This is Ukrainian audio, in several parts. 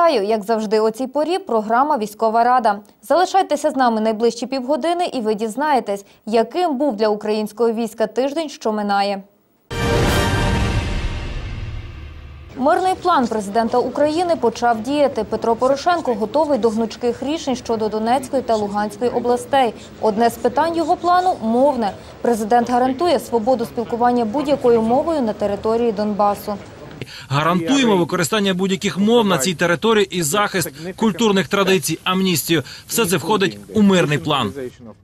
Вітаю! Як завжди о цій порі програма «Військова рада». Залишайтеся з нами найближчі півгодини і ви дізнаєтесь, яким був для українського війська тиждень, що минає. Мирний план президента України почав діяти. Петро Порошенко готовий до гнучких рішень щодо Донецької та Луганської областей. Одне з питань його плану – мовне. Президент гарантує свободу спілкування будь-якою мовою на території Донбасу. Гарантуємо використання будь-яких мов на цій території і захист культурних традицій, амністію. Все це входить у мирний план.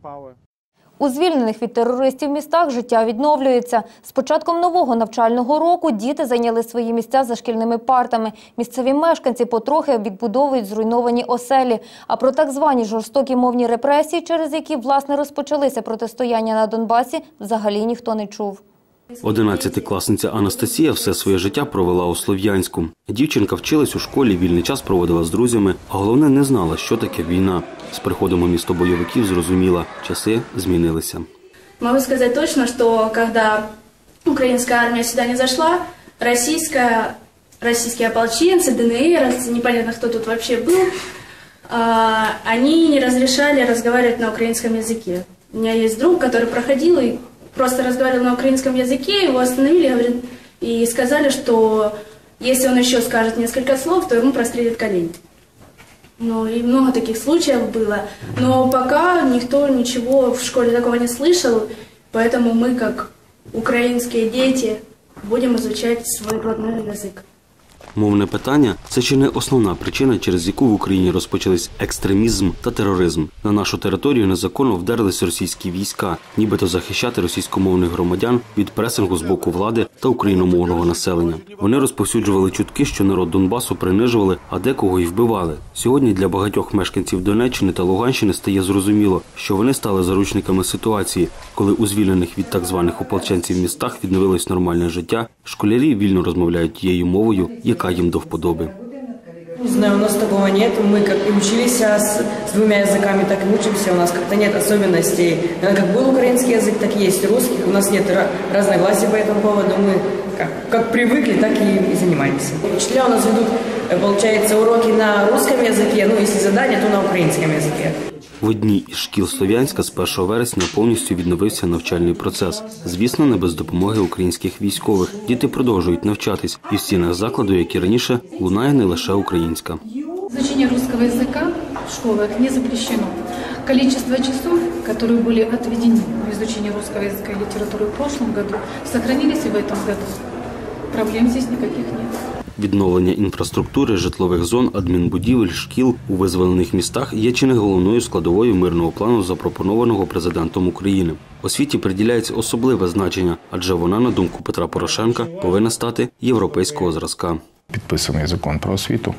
У звільнених від терористів містах життя відновлюється. З початком нового навчального року діти зайняли свої місця за шкільними партами. Місцеві мешканці потрохи відбудовують зруйновані оселі. А про так звані жорстокі мовні репресії, через які, власне, розпочалися протистояння на Донбасі, взагалі ніхто не чув. 11-класниця Анастасія все своє життя провела у Слов'янську. Дівчинка вчилась у школі, вільний час проводила з друзями, а головне, не знала, що таке війна. З приходом у місто бойовиків зрозуміла, часи змінилися. Могу сказать точно, что когда украинская армия сюда не зашла, российские ополченцы, ДНР, непонятно кто тут вообще был, они не разрешали разговаривать на украинском языке. У меня есть друг, который проходил и просто разговаривал на украинском языке, его остановили и сказали, что если он еще скажет несколько слов, то ему прострелят колени. Ну и много таких случаев было, но пока никто ничего в школе такого не слышал, поэтому мы, как украинские дети, будем изучать свой родной язык. Мовне питання – це чи не основна причина, через яку в Україні розпочались екстремізм та тероризм. На нашу територію незаконно вдерлись російські війська, нібито захищати російськомовних громадян від пресингу з боку влади та україномовного населення. Вони розповсюджували чутки, що народ Донбасу принижували, а декого й вбивали. Сьогодні для багатьох мешканців Донеччини та Луганщини стає зрозуміло, що вони стали заручниками ситуації, коли у звільнених від так званих ополченців містах відновилось нормальне життя, школярі вільно розмовляють тією мовою, яка їм до вподоби. Не знаю, у нас такого нет. Мы как и учились с двумя языками, так и учимся. У нас как-то нет особенностей. Как был украинский язык, так и есть русский. У нас нет разногласий по этому поводу. Мы как привыкли, так и занимаемся. Учителя у нас ведут, получается, уроки на русском языке, ну, если задания, то на украинском языке. В одній із шкіл Слов'янська з 1 вересня повністю відновився навчальний процес. Звісно, не без допомоги українських військових. Діти продовжують навчатись. І в стінах закладу, як і раніше, лунає не лише українська. Изучение русского языка в школах не запрещено. Количество часов, которые были отведены на изучение русского языка и литературы в прошлом году, сохранились и в этом году. Проблем здесь никаких нет. Відновлення інфраструктури, житлових зон, адмінбудівель, шкіл у визволених містах є чи не головною складовою мирного плану, запропонованого президентом України. Освіті приділяється особливе значення, адже вона, на думку Петра Порошенка, повинна стати європейського зразка. Підписаний закон про освіту.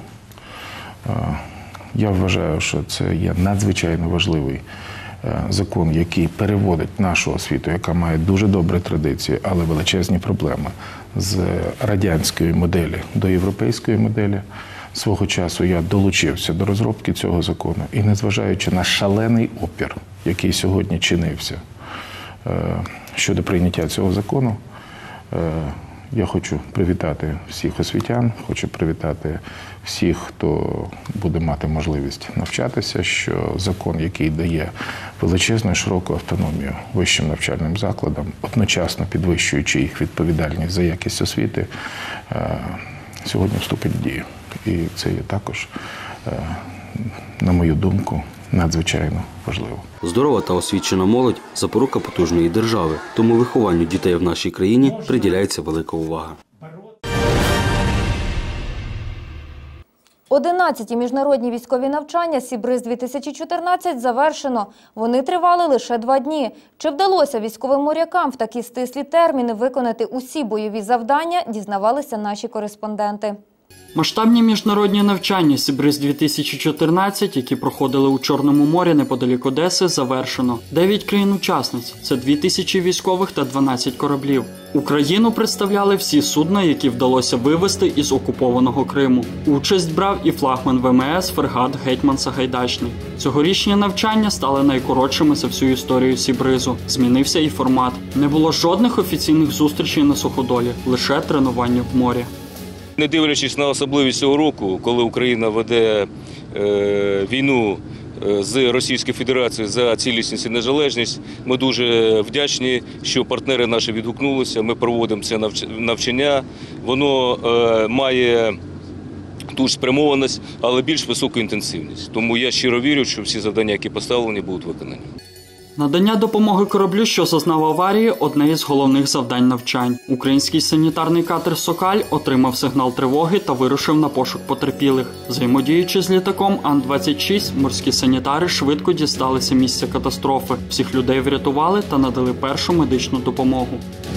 Я вважаю, що це є надзвичайно важливий закон, який переводить нашу освіту, яка має дуже добрі традиції, але величезні проблеми, з радянської моделі до європейської моделі. Свого часу я долучився до розробки цього закону і, незважаючи на шалений опір, який сьогодні чинився щодо прийняття цього закону, я хочу привітати всіх освітян, хочу привітати всіх, хто буде мати можливість навчатися, що закон, який дає величезну і широку автономію вищим навчальним закладам, одночасно підвищуючи їх відповідальність за якість освіти, сьогодні вступить в дію. І це є також, на мою думку, надзвичайно важливо. Здорова та освічена молодь – запорука потужної держави, тому вихованню дітей в нашій країні приділяється велика увага. 11-ті міжнародні військові навчання «Сібриз-2014» завершено. Вони тривали лише 2 дні. Чи вдалося військовим морякам в такі стислі терміни виконати усі бойові завдання, дізнавалися наші кореспонденти. Масштабні міжнародні навчання «Сібриз-2014», які проходили у Чорному морі неподалік Одеси, завершено. 9 країн-учасниць – це 2000 військових та 12 кораблів. Україну представляли всі судна, які вдалося вивезти із окупованого Криму. Участь брав і флагман ВМС фрегат «Гетьман Сагайдачний». Цьогорічні навчання стали найкоротшими за всю історію Сібризу. Змінився і формат. Не було жодних офіційних зустрічей на суходолі, лише тренування в морі. Не дивлячись на особливість цього року, коли Україна веде війну з Російською Федерацією за цілісність і незалежність, ми дуже вдячні, що партнери наші відгукнулися, ми проводимо це навчання, воно має ту ж спрямованість, але більш високу інтенсивність. Тому я щиро вірю, що всі завдання, які поставлені, будуть виконані. Надання допомоги кораблю, що зазнав аварії – одне із головних завдань навчань. Український санітарний катер «Сокаль» отримав сигнал тривоги та вирушив на пошук потерпілих. Взаємодіючи з літаком Ан-26, морські санітари швидко дісталися місця катастрофи. Всіх людей врятували та надали першу медичну допомогу.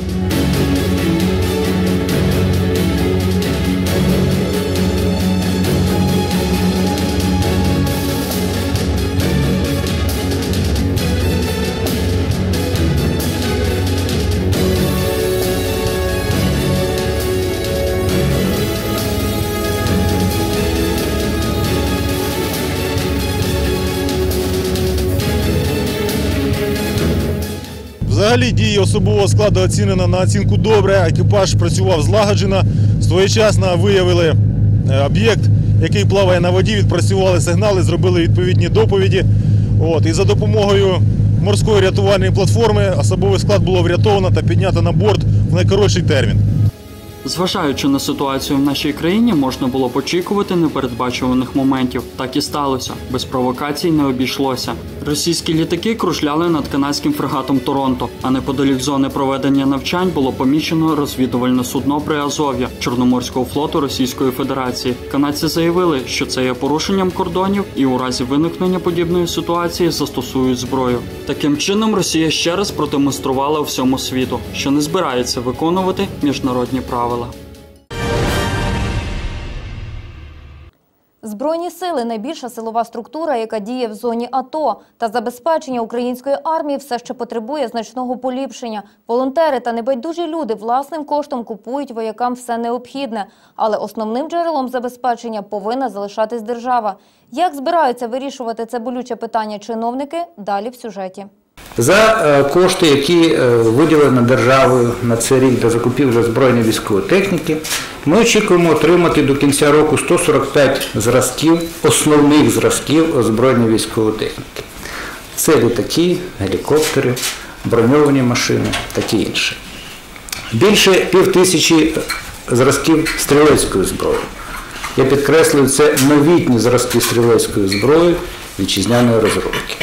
Взагалі дії особового складу оцінено на оцінку добре, екіпаж працював злагоджено, своєчасно виявили об'єкт, який плаває на воді, відпрацювали сигнали, зробили відповідні доповіді. І за допомогою морської рятувальної платформи особовий склад було врятовано та піднято на борт в найкоротший термін. Зважаючи на ситуацію в нашій країні, можна було б очікувати непередбачуваних моментів. Так і сталося. Без провокацій не обійшлося. Російські літаки кружляли над канадським фрегатом «Торонто», а неподалік зони проведення навчань було помічено розвідувальне судно «Приазов'я» Чорноморського флоту Російської Федерації. Канадці заявили, що це є порушенням кордонів і у разі виникнення подібної ситуації застосують зброю. Таким чином, Росія ще раз продемонструвала всьому світу, що не збирається виконувати міжнародні правила. Збройні сили – найбільша силова структура, яка діє в зоні АТО. Та забезпечення української армії все ще потребує значного поліпшення. Волонтери та небайдужі люди власним коштом купують воякам все необхідне. Але основним джерелом забезпечення повинна залишатись держава. Як збираються вирішувати це болюче питання чиновники – далі в сюжеті. За кошти, які виділені державою на цей рік для закупівлі збройної військової техніки, ми очікуємо отримати до кінця року 145 зразків, основних зразків озброєння військової техніки. Це літаки, гелікоптери, броньовані машини, таке інше. Більше 5000 зразків стрілецької зброї. Я підкреслюю, це новітні зразки стрілецької зброї вітчизняної розробки.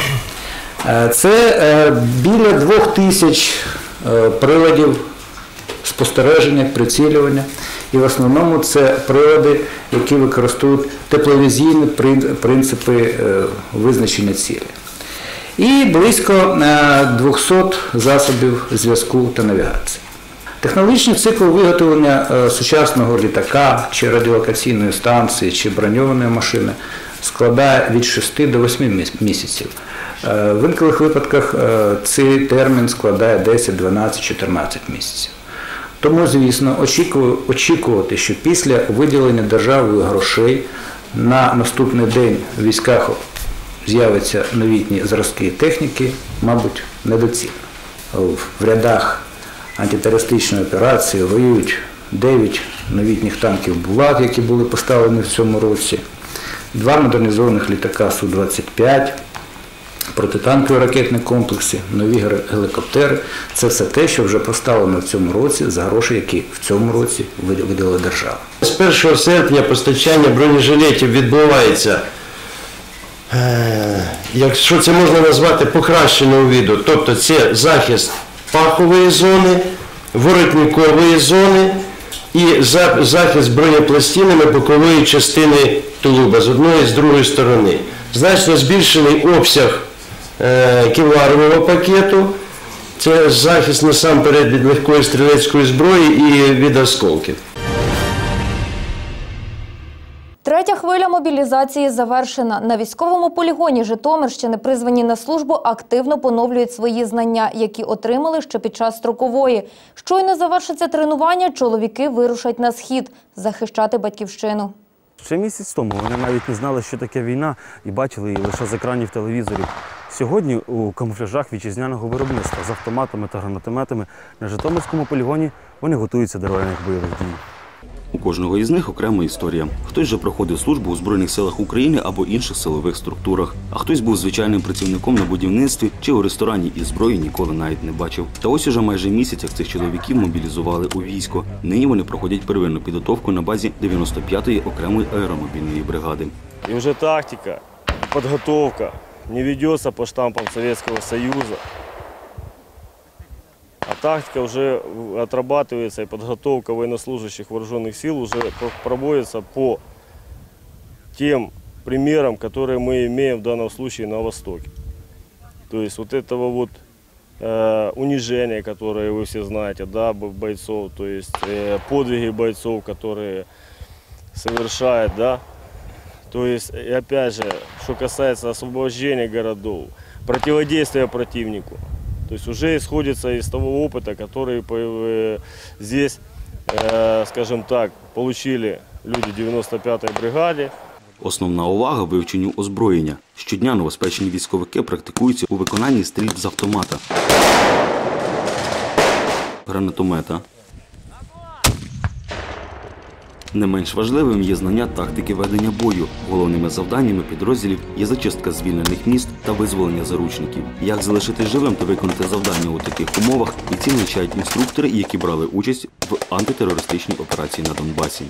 Це біля 2000 приладів спостереження, прицілювання. І в основному це прилади, які використовують тепловізійні принципи визначення цілі. І близько 200 засобів зв'язку та навігації. Технологічний цикл виготовлення сучасного літака, чи радіолокаційної станції, чи броньованої машини складає від 6 до 8 місяців. В інших випадках цей термін складає 10, 12, 14 місяців. Тому, звісно, очікувати, що після виділення державою грошей на наступний день в військах з'являться новітні зразки техніки, мабуть, недоцільно. В рядах антитерористичної операції воюють 9 новітніх танків «Булат», які були поставлені в цьому році, 2 модернізованих літака Су-25, протитанкові ракетні комплекси, нові гелікоптери. Це все те, що вже поставлено в цьому році за гроші, які в цьому році виділила держава. З 1 серпня постачання бронежилетів відбувається, якщо це можна назвати покращеного виду, тобто це захист пахової зони, воротникової зони і захист бронепластинами бокової частини тулуба з одної і з другої сторони. Значно збільшений обсяг кевларового пакету, це захист насамперед від легкої стрілецької зброї і від осколків. Третя хвиля мобілізації завершена. На військовому полігоні Житомирщини призвані на службу активно поновлюють свої знання, які отримали ще під час строкової. Щойно завершиться тренування, чоловіки вирушать на схід – захищати батьківщину. Ще місяць тому вони навіть не знали, що таке війна, і бачили її лише з екранів телевізорів. Сьогодні у камуфляжах вітчизняного виробництва з автоматами та гранатометами на Житомирському полігоні вони готуються до реальних бойових дій. У кожного із них окрема історія. Хтось же проходив службу у Збройних силах України або інших силових структурах, а хтось був звичайним працівником на будівництві чи у ресторані і зброї ніколи навіть не бачив. Та ось уже майже місяць, як цих чоловіків мобілізували у військо. Нині вони проходять первинну підготовку на базі 95-ї окремої аеромобільної бригади. І вже тактика, підготовка не ведеться по штампам Совєтського Союзу. А тактика уже отрабатывается, и подготовка военнослужащих вооруженных сил уже проводится по тем примерам, которые мы имеем в данном случае на Востоке. То есть вот этого вот унижения, которое вы все знаете, да, бойцов, то есть подвиги бойцов, которые совершают, да. То есть, и опять же, что касается освобождения городов, противодействия противнику. То есть уже исходится из того опыта, который здесь, скажем так, получили люди 95-й бригади. Основна увага – вивченню озброєння. Щодня новоспечені військовики практикуються у виконанні стрільб з автомата, гранатомета. Не менш важливим є знання тактики ведення бою. Головними завданнями підрозділів є зачистка звільнених міст та визволення заручників. Як залишити живим та виконати завдання у таких умовах, бійці навчають інструктори, які брали участь в антитерористичній операції на Донбасі.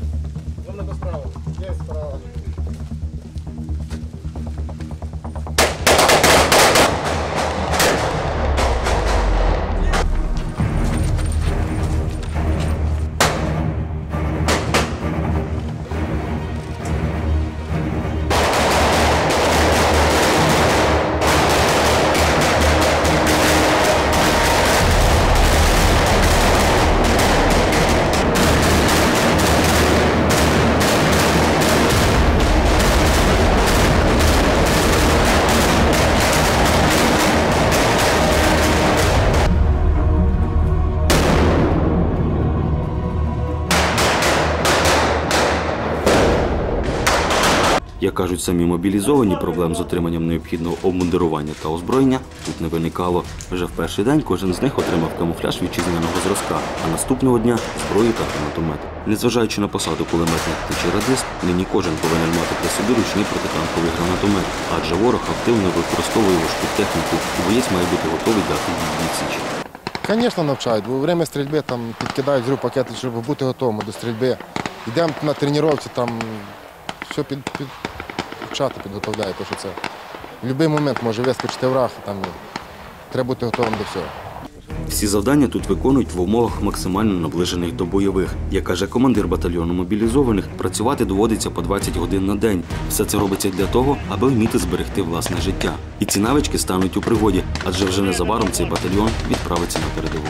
Як кажуть самі мобілізовані, проблем з отриманням необхідного обмундирування та озброєння тут не виникало. Вже в перший день кожен з них отримав камуфляж вітчизняного зразка, а наступного дня – зброю та гранатомет. Незважаючи на посаду кулеметник чи радист, нині кожен повинен мати при собі ручний протитанковий гранатомет, адже ворог активно використовує важку техніку, і боєць має бути готовий дати їй відсіч. Звісно, навчають, бо во время стрільби там підкидають зрю пакети, щоб бути готовими до стрільби. Йдемо на тренування, там все підготовляє, тому що це в будь-який момент може вискочити враг, там треба бути готовим до всього. Всі завдання тут виконують в умовах максимально наближених до бойових. Як каже командир батальйону мобілізованих, працювати доводиться по 20 годин на день. Все це робиться для того, аби вміти зберегти власне життя. І ці навички стануть у пригоді, адже вже незабаром цей батальйон відправиться на передову.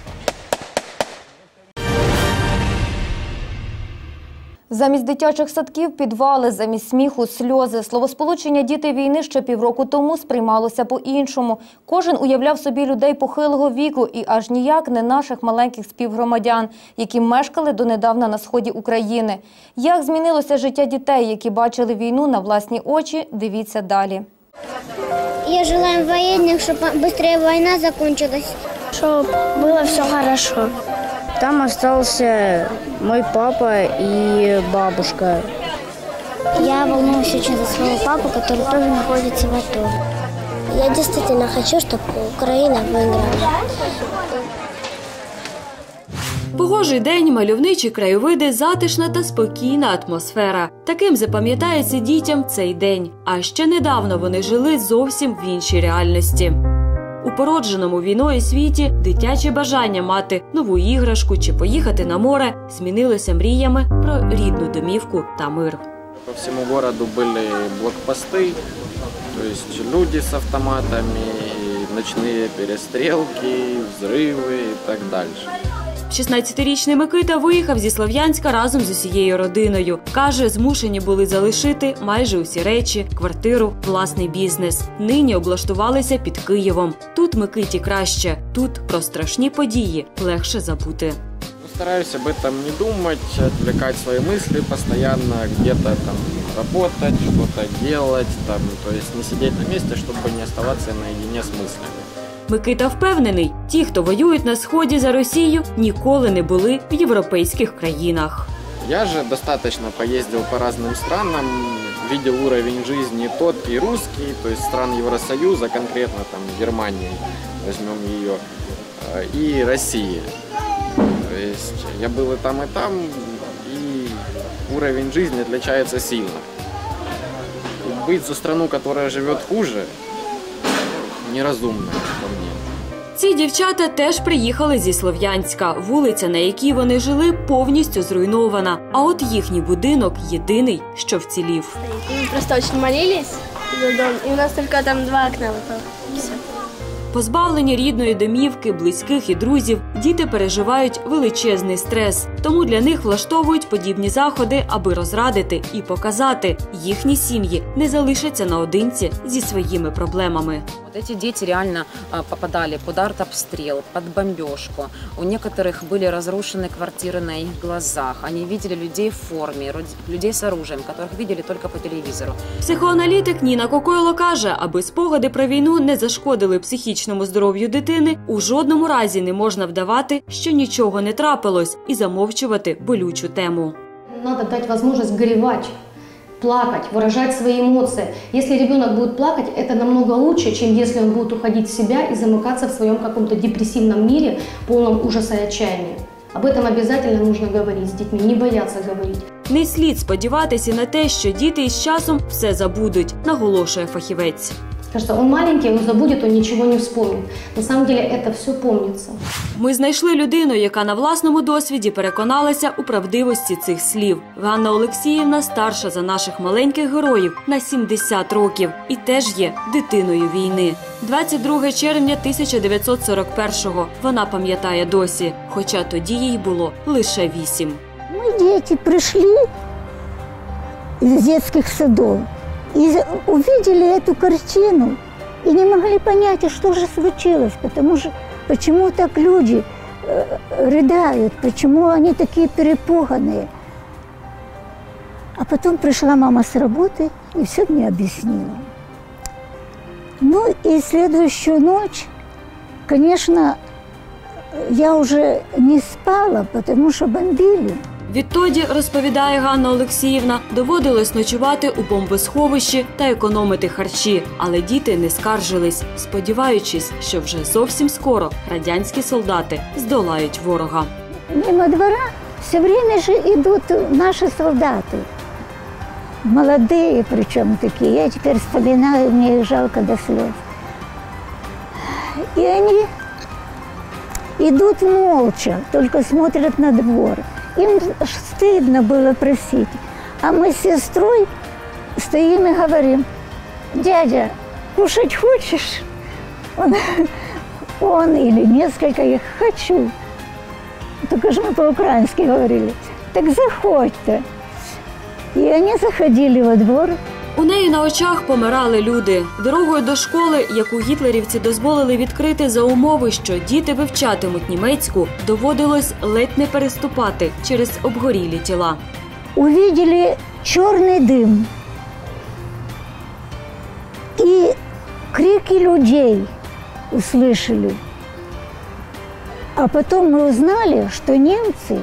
Замість дитячих садків – підвали, замість сміху – сльози. Словосполучення «діти війни» ще півроку тому сприймалося по-іншому. Кожен уявляв собі людей похилого віку і аж ніяк не наших маленьких співгромадян, які мешкали донедавна на сході України. Як змінилося життя дітей, які бачили війну на власні очі – дивіться далі. Я желаю военных, чтобы быстрее война закончилась, чтобы было все хорошо. Там остался мой папа и бабушка. Я волнуюсь очень за своего папу, который тоже находится в АТО. Я действительно хочу, чтобы Украина выиграла. Погожий день, мальовничі краєвиди, затишна та спокійна атмосфера. Таким запам'ятається дітям цей день. А ще недавно вони жили зовсім в іншій реальності. У породженому війною світі дитяче бажання мати нову іграшку чи поїхати на море змінилося мріями про рідну домівку та мир. По всему городу были блокпосты, то есть люди с автоматами, ночные перестрелки, взрывы и так дальше. 16-річний Микита виїхав зі Слов'янська разом з усією родиною. Каже, змушені були залишити майже усі речі, квартиру, власний бізнес. Нині облаштувалися під Києвом. Тут Микиті краще, тут про страшні події легше забути. Стараюсь об этом не думать, отвлекать свои мысли постоянно, где-то там работать, что-то делать, там, то есть не сидеть на месте, чтобы не оставаться наедине с мыслями. Микита впевнений, ті, хто воюють на Сході за Росію, ніколи не були в європейських країнах. Я же достаточно поездил по разным странам, видел уровень жизни тот и русский, то есть стран Евросоюза, конкретно там Германии, возьмем ее, и России. То есть я был и там, и уровень жизни отличается сильно. И быть за страну, которая живет хуже, неразумно по мне. Ці дівчата теж приїхали зі Слов'янська. Вулиця, на якій вони жили, повністю зруйнована. А от їхній будинок єдиний, що вцілів. Мы просто очень молились за дом, и у нас только там 2 окна выпало. Все. Позбавлені рідної домівки, близьких і друзів, діти переживають величезний стрес. Тому для них влаштовують подібні заходи, аби розрадити і показати, їхні сім'ї не залишаться наодинці зі своїми проблемами. Эти дети реально попадали под артобстрел, под бомбежку. У некоторых были разрушены квартиры на их глазах. Они видели людей в форме, людей с оружием, которых видели только по телевизору. Психоаналітик Ніна Кокойло каже, аби спогади про війну не зашкодили психічному здоров'ю дитини, у жодному разі не можна вдавати, що нічого не трапилось, і замовчувати болючу тему. Надо дать возможность горевать, плакать, выражать свои эмоции. Если ребенок будет плакать, это намного лучше, чем если он будет уходить в себя и замыкаться в своем каком-то депрессивном мире, полном ужаса и отчаяния. Об этом обязательно нужно говорить с детьми, не бояться говорить. Не слід сподіватися на те, що діти із часом все забудуть, наголошує фахівець. Кажется, он маленький, он забудет, он ничего не вспомнит. На самом деле это все помнится. Ми знайшли людину, яка на власному досвіді переконалася у правдивості цих слів. Ганна Олексіївна старша за наших маленьких героїв на 70 років і теж є дитиною війни. 22 червня 1941-го вона пам'ятає досі, хоча тоді їй було лише 8. Мы, дети, пришли из детских садов и увидели эту картину и не могли понять, что же случилось, потому что почему так люди рыдают, почему они такие перепуганные. А потом пришла мама с работы и все мне объяснила. Ну и следующую ночь, конечно, я уже не спала, потому что бомбили. Відтоді, розповідає Ганна Олексіївна, доводилось ночувати у бомбосховищі та економити харчі. Але діти не скаржились, сподіваючись, що вже зовсім скоро радянські солдати здолають ворога. Мимо двора все время же идут наши солдаты. Молодые причем такие. Я теперь вспоминаю, мне их жалко до слез. И они идут молча, только смотрят на двор. Им стыдно было просить. А мы с сестрой стоим и говорим: дядя, кушать хочешь? Он или несколько их: хочу. Только же мы по-украински говорили: так заходьте. И они заходили во двор. У неї на очах помирали люди. Дорогою до школи, яку гітлерівці дозволили відкрити за умови, що діти вивчатимуть німецьку, доводилось ледь не переступати через обгорілі тіла. Увидели черный дым и крики людей услышали. А потом мы узнали, что немцы,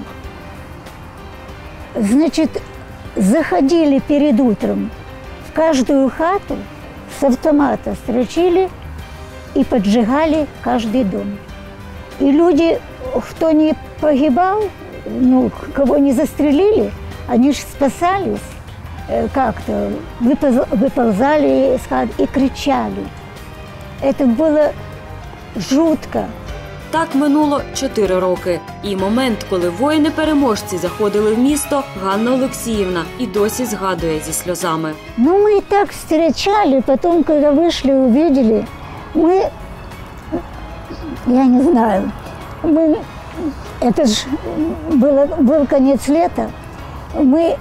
значит, заходили перед утром в каждую хату, с автомата строчили и поджигали каждый дом. И люди, кто не погибал, ну, кого не застрелили, они же спасались как-то, выползали из хат и кричали. Это было жутко. Так минуло 4 роки. І момент, коли воїни-переможці заходили в місто, Ганна Олексіївна і досі згадує зі сльозами. Ну, мы и так встречали, потом, когда вышли, увидели, мы, я не знаю, мы, это же был конец лета, мы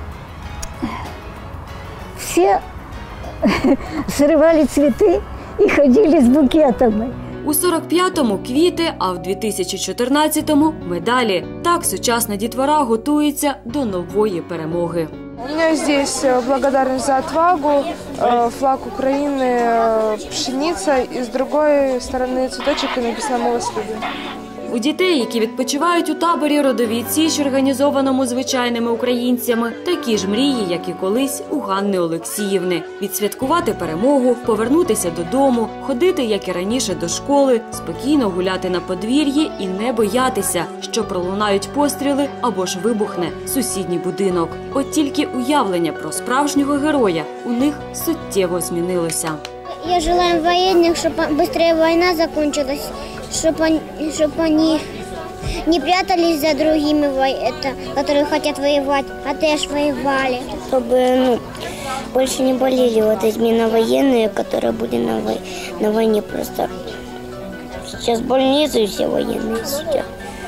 все срывали цветы и ходили с букетами. У 45-му – квіти, а в 2014-му – медалі. Так сучасна дітвора готується до нової перемоги. У меня здесь благодарность за отвагу, флаг Украины, пшеница, и с другой стороны цветочек, и написано «Мы вас любим». У дітей, які відпочивають у таборі «Родовід Січ», організованому звичайними українцями, такі ж мрії, як і колись у Ганни Олексіївни. Відсвяткувати перемогу, повернутися додому, ходити, як і раніше, до школи, спокійно гуляти на подвір'ї і не боятися, що пролунають постріли або ж вибухне сусідній будинок. От тільки уявлення про справжнього героя у них суттєво змінилося. Я желаю военных, чтобы быстрее война закончилась, чтобы они не прятались за другими, которые хотят воевать, а тоже воевали. Чтобы больше не болели вот эти военные, которые были на войне просто. Сейчас в больнице все военные сидят.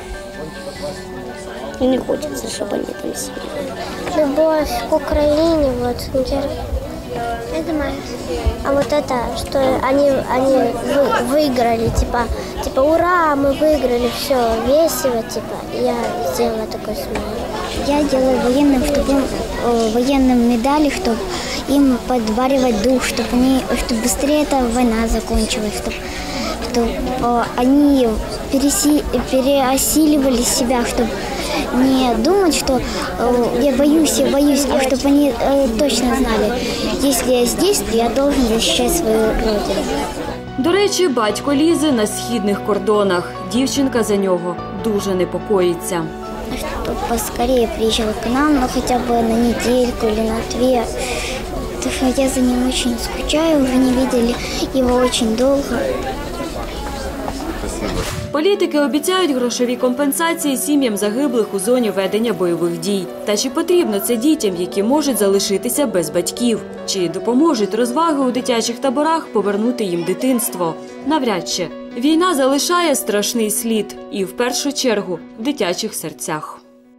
И не хочется, чтобы они там сидели. Любовь к Украине, вот, я думаю. А вот это, что они выиграли, типа ура, мы выиграли, все весело, типа. Я сделала такой смайлик. Я делаю военным медали, чтобы им подбаривать дух, чтобы быстрее эта война закончилась, чтобы они переосиливали себя, чтобы не думать, что я боюсь, а чтобы они точно знали, если я здесь, то я должен защищать свою родину. До речі, батько Лізи на східних кордонах. Дівчинка за нього дуже непокоїться. Чтобы поскорее приезжал к нам, но хотя бы на недельку или на 2. Потому что я за ним очень скучаю, уже не видели его очень долго. Політики обіцяють грошові компенсації сім'ям загиблих у зоні ведення бойових дій. Та чи потрібно це дітям, які можуть залишитися без батьків? Чи допоможуть розваги у дитячих таборах повернути їм дитинство? Навряд чи. Війна залишає страшний слід. І в першу чергу в дитячих серцях.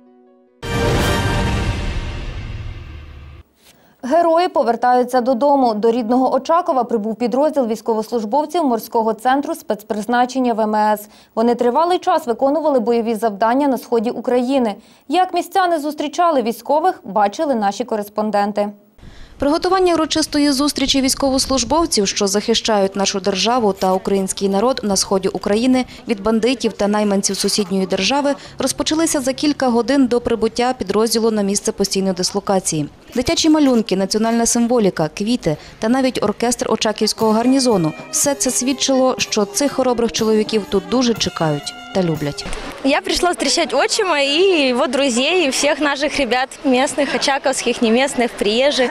Герої повертаються додому. До рідного Очакова прибув підрозділ військовослужбовців морського центру спецпризначення ВМС. Вони тривалий час виконували бойові завдання на сході України. Як містяни зустрічали військових, бачили наші кореспонденти. Приготування урочистої зустрічі військовослужбовців, що захищають нашу державу та український народ на сході України від бандитів та найманців сусідньої держави, розпочалися за кілька годин до прибуття підрозділу на місце постійної дислокації. Дитячі малюнки, національна символіка, квіти та навіть оркестр Очаківського гарнізону – все це свідчило, що цих хоробрих чоловіків тут дуже чекають та люблять. Я пришла встречать отчима и его друзей, и всех наших ребят местных, очаковских, неместных, приезжих,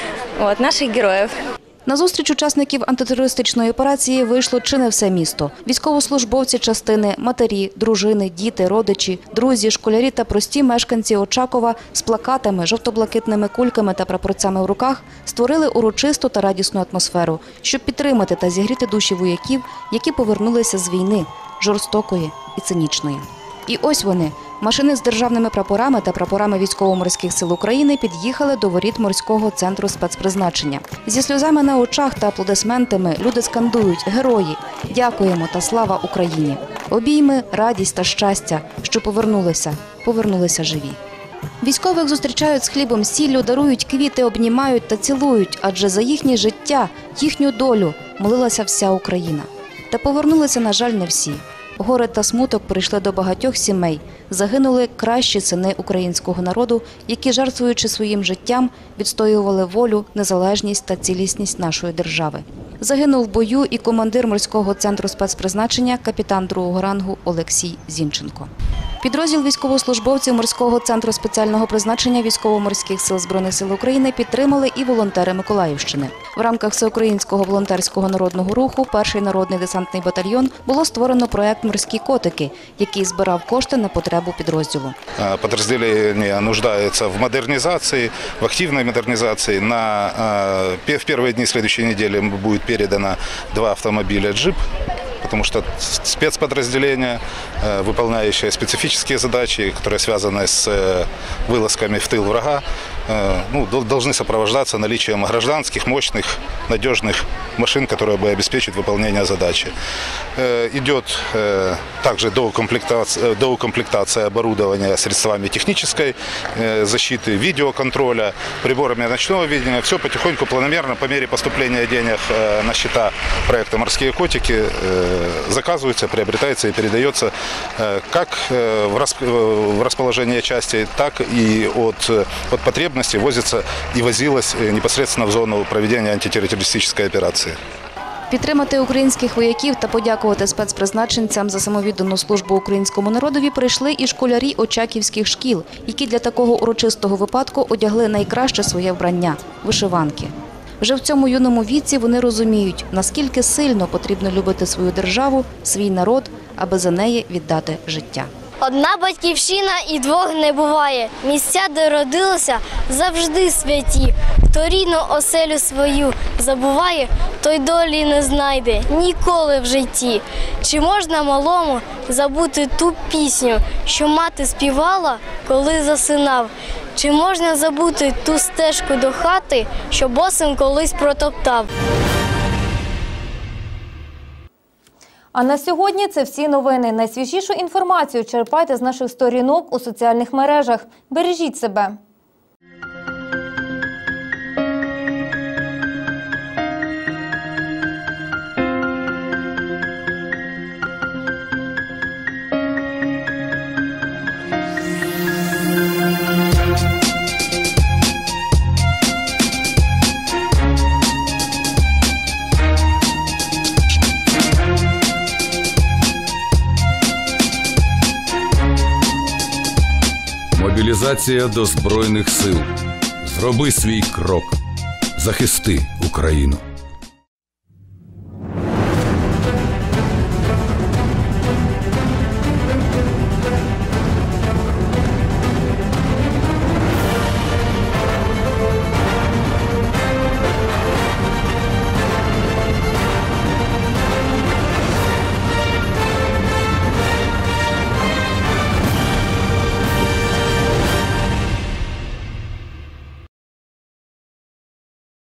наших героїв. На зустріч учасників антитерористичної операції вийшло чи не все місто. Військовослужбовці частини, матері, дружини, діти, родичі, друзі, школярі та прості мешканці Очакова з плакатами, жовто-блакитними кульками та прапорцями в руках створили урочисту та радісну атмосферу, щоб підтримати та зігріти душі вояків, які повернулися з війни, жорстокої і цинічної. І ось вони, машини з державними прапорами та прапорами Військово-морських сил України під'їхали до воріт морського центру спецпризначення. Зі сльозами на очах та аплодисментами люди скандують «Герої! Дякуємо та слава Україні!». Обійми, радість та щастя, що повернулися живі. Військових зустрічають з хлібом, сіллю, дарують квіти, обнімають та цілують, адже за їхнє життя, їхню долю молилася вся Україна. Та повернулися, на жаль, не всі. Горе та смуток прийшли до багатьох сімей. Загинули кращі сини українського народу, які, жертвуючи своїм життям, відстоювали волю, незалежність та цілісність нашої держави. Загинув в бою і командир морського центру спецпризначення, капітан 2-го рангу Олексій Зінченко. Підрозділ військовослужбовців морського центру спеціального призначення Військово-морських сил Збройних сил України підтримали і волонтери Миколаївщини. В рамках всеукраїнського волонтерського народного руху «Перший народний десантний батальйон» було створено проєкт «Морські котики», який збирав кошти на потребу підрозділу. Підрозділення нуждається в модернізації, в активній модернізації. В перші дні наступної неділі буде передано 2 автомобіля «Джип», потому что спецподразделение, выполняющее специфические задачи, которые связаны с вылазками в тыл врага, должны сопровождаться наличием гражданских, мощных, надежных машин, которые бы обеспечат выполнение задачи. Идет также доукомплектация оборудования средствами технической защиты, видеоконтроля, приборами ночного видения. Все потихоньку, планомерно, по мере поступления денег на счета проекта «Морские котики» заказывается, приобретается и передается как в расположение части, так и от потребностей возится и возилось непосредственно в зону проведения антитеррористической операции. Підтримати українських вояків та подякувати спецпризначенцям за самовіддану службу українському народові прийшли і школярі очаківських шкіл, які для такого урочистого випадку одягли найкраще своє вбрання – вишиванки. Вже в цьому юному віці вони розуміють, наскільки сильно потрібно любити свою державу, свій народ, аби за неї віддати життя. Одна батьківщина і двох не буває. Місця, де родилися, завжди святі. Хто рідну оселю свою забуває, той долі не знайде ніколи в житті. Чи можна малому забути ту пісню, що мати співала, коли засинав? Чи можна забути ту стежку до хати, що босим колись протоптав? А на сьогодні це всі новини. Найсвіжішу інформацію черпайте з наших сторінок у соціальних мережах. Бережіть себе! Мобілізація до Збройних сил. Зроби свій крок. Захисти Україну.